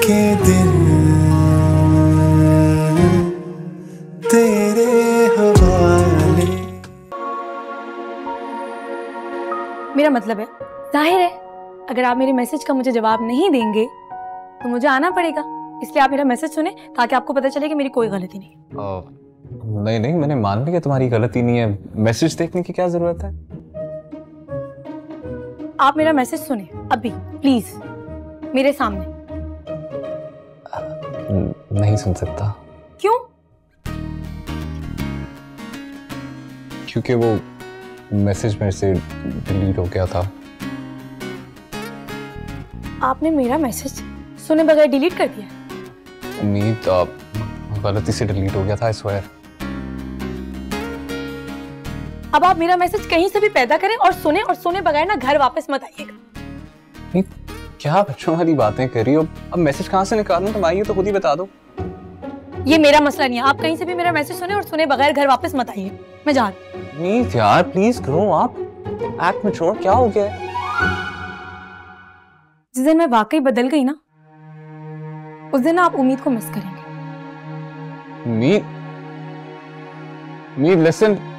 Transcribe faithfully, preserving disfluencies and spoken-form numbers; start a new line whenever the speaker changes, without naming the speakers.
के दिन तेरे हवाले।
मेरा मतलब है, जाहिर है अगर आप मेरे मैसेज का मुझे जवाब नहीं देंगे तो मुझे आना पड़ेगा, इसलिए आप मेरा मैसेज सुने ताकि आपको पता चले कि मेरी कोई गलती नहीं है।
आ, नहीं नहीं, मैंने मान लिया तुम्हारी गलती नहीं है, मैसेज देखने की क्या जरूरत है?
आप मेरा मैसेज सुने अभी प्लीज, मेरे सामने।
नहीं सुन सकता।
क्यों?
क्योंकि वो मैसेज मेरे से डिलीट हो गया था।
आपने मेरा मैसेज सुने बगैर डिलीट कर दिया?
उम्मीद आप गलती से डिलीट हो गया था, आई स्वेयर।
अब आप मेरा मैसेज कहीं से भी पैदा करें और सुने और सुने बगैर ना घर वापस मत आइएगा।
क्या बच्चों वाली बातें कर रही हो? अब मैसेज कहाँ से निकालूं? तुम आई हो तो खुद ही बता दो।
ये मेरा मसला नहीं है, आप कहीं से भी मेरा मैसेज सुने और सुने बगैर घर वापस मत आइए। मैं जा रही हूं।
नहीं यार प्लीज करो, आप एक्ट में छोड़, क्या हो गया?
जिस दिन मैं वाकई बदल गई ना, उस दिन आप उम्मीद को मिस करेंगे।
उम्मीद? उम्मीद लिसन,